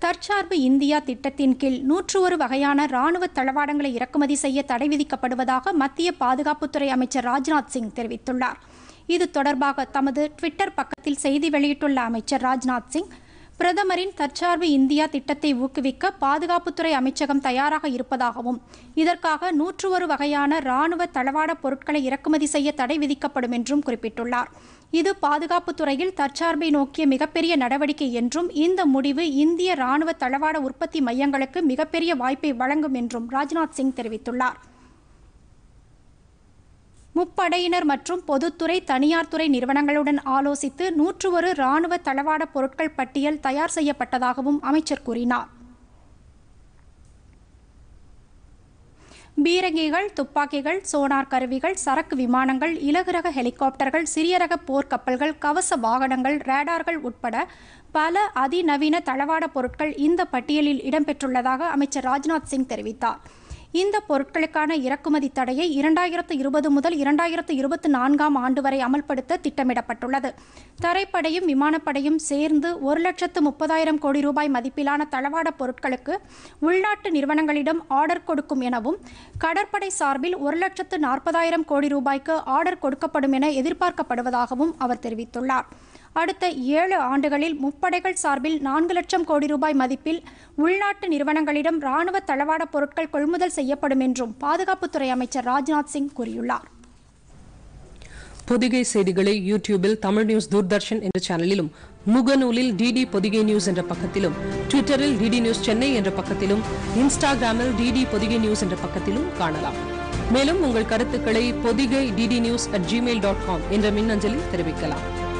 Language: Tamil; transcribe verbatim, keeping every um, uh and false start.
தற்சார்பு இந்தியா திட்டத்தின் கீழ் நூற்று ஒரு வகையான ராணுவ தளவாடங்களை இறக்குமதி செய்ய தடை விதிக்கப்படுவதாக மத்திய பாதுகாப்புத்துறை அமைச்சர் ராஜ்நாத் சிங் தெரிவித்துள்ளார். இது தொடர்பாக தமது ட்விட்டர் பக்கத்தில் செய்தி வெளியிட்டுள்ள அமைச்சர் ராஜ்நாத் சிங், பிரதமரின் தற்சார்பு இந்தியா திட்டத்தை ஊக்குவிக்க பாதுகாப்புத்துறை அமைச்சகம் தயாராக இருப்பதாகவும், இதற்காக நூற்று ஒரு வகையான ராணுவ தளவாட பொருட்களை இறக்குமதி செய்ய தடை விதிக்கப்படும் என்றும் குறிப்பிட்டுள்ளார். இது பாதுகாப்புத்துறையில் தற்சார்பை நோக்கிய மிகப்பெரிய நடவடிக்கை என்றும், இந்த முடிவு இந்திய ராணுவ தளவாட உற்பத்தி மையங்களுக்கு மிகப்பெரிய வாய்ப்பை வழங்கும் என்றும் ராஜ்நாத் சிங் தெரிவித்துள்ளார். முப்படையினர் மற்றும் பொதுத்துறை, தனியார் துறை நிறுவனங்களுடன் ஆலோசித்து நூற்று ஒரு ராணுவ தளவாட பொருட்கள் பட்டியல் தயார் செய்யப்பட்டதாகவும் அமைச்சர் கூறினார். பீரங்கிகள், துப்பாக்கிகள், சோனார் கருவிகள், சரக்கு விமானங்கள், இலகுரக ஹெலிகாப்டர்கள், சிறிய ரக போர்க்கப்பல்கள், கவச வாகனங்கள், ரேடார்கள் உட்பட பல அதிநவீன தளவாட பொருட்கள் இந்த பட்டியலில் இடம்பெற்றுள்ளதாக அமைச்சர் ராஜ்நாத் சிங் தெரிவித்தார். இந்த பொருட்களுக்கான இறக்குமதி தடையை இரண்டாயிரத்து இருபது முதல் இரண்டாயிரத்து இருபத்தி நான்காம் ஆண்டு வரை அமல்படுத்த திட்டமிடப்பட்டுள்ளது. தரைப்படையும் விமானப்படையும் சேர்ந்து ஒரு லட்சத்து முப்பதாயிரம் கோடி ரூபாய் மதிப்பிலான தளவாட பொருட்களுக்கு உள்நாட்டு நிறுவனங்களிடம் ஆர்டர் கொடுக்கும் எனவும், கடற்படை சார்பில் ஒரு லட்சத்து நாற்பதாயிரம் கோடி ரூபாய்க்கு ஆர்டர் கொடுக்கப்படும் என எதிர்பார்க்கப்படுவதாகவும் அவர் தெரிவித்துள்ளார். அடுத்த ஏழு ஆண்டுகளில் முப்படைகள் சார்பில் நான்கு லட்சம் கோடி ரூபாய் மதிப்பில் உள்நாட்டு நிறுவனங்களிடம் ராணுவ தளவாட பொருட்கள் கொள்முதல் செய்யப்படும் என்றும் பாதுகாப்புத்துறை அமைச்சர் ராஜ்நாத் சிங் கூறியுள்ளார். பொதிகை செய்திகளை யூடியூபில் தமிழ் நியூஸ் தூர்தர்ஷன் என்ற சேனலிலும், முகநூலில் டிடி பொதிகை நியூஸ் என்ற பக்கத்திலும், ட்விட்டரில் டிடி நியூஸ் சென்னை என்ற பக்கத்திலும், இன்ஸ்டாகிராமில் டிடி பொதிகை நியூஸ் என்ற பக்கத்திலும் காணலாம். மேலும் உங்கள் கருத்துக்களை Podhigai DD news at Gmail dot com என்ற மின்னஞ்சலில் தெரிவிக்கலாம்.